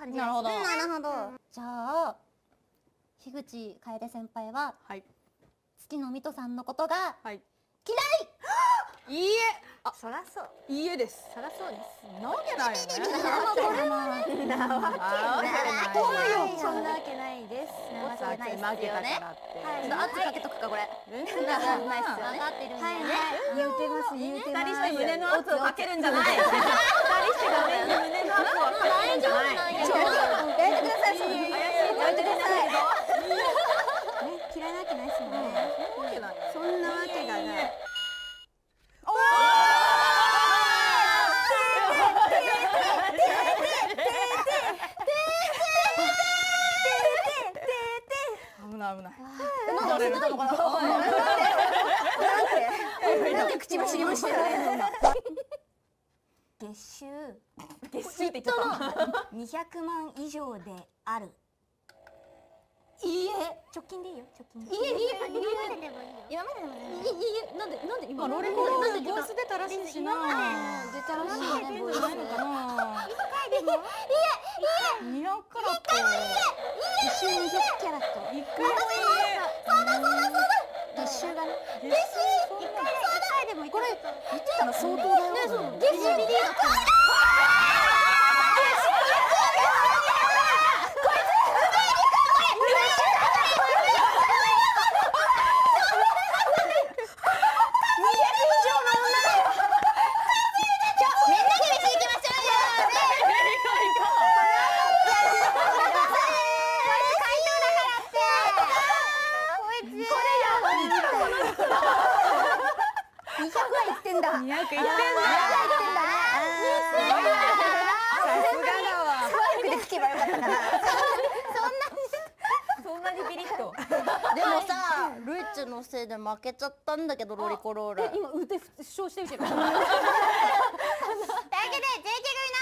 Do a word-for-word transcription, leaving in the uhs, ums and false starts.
感じです。なるほど。なるほど。じゃあ樋口楓先輩は月野美斗さんのことが嫌い。 いいえ。 あ、そらそう。 いいえです。 そらそうです。 なわけないよね。 これはなわけないよ。そんなわけないです。 なわけないですよね。 はい。圧かけとくかこれ。 全然分かってるんだよね。言うてます言うてます。 二人して胸の圧をかけるんじゃない。二人して画面に胸の圧をかけるんじゃない。 やめてください。やめてください。嫌いなわけないですもんね。そんなわけがない。 危ない危ない。 なんで忘れたのかな。なんで口走りましたよね。月収月収って言っちゃった。 にひゃくまん以上である。いいえ。直近でいいよ。直近。いいえいいえ。今まででもいいよ。今まででもいい。いいえ。なんでなんで今。ロレコなんでボイス出たらしいしな。出たらしいね。ボイスないのかな。一回でも。いいえいいえ。にひゃくカラット。月収にひゃくキャラット。一回でもいいえ。そうだそうだそうだ。月収がね。月収一回でもいい。これ言ってたら相当だよ。ねそう。月収ビリだった。にひゃくはいってんだ。にひゃくいってんだ。さすがだわ。さんびゃくで聞けばよかったかな。 そんなにビリッと。 でもさ、ルイッチのせいで負けちゃったんだけどロリコローラ。 今腕負傷してるけど。 というわけで ジェイケー 組の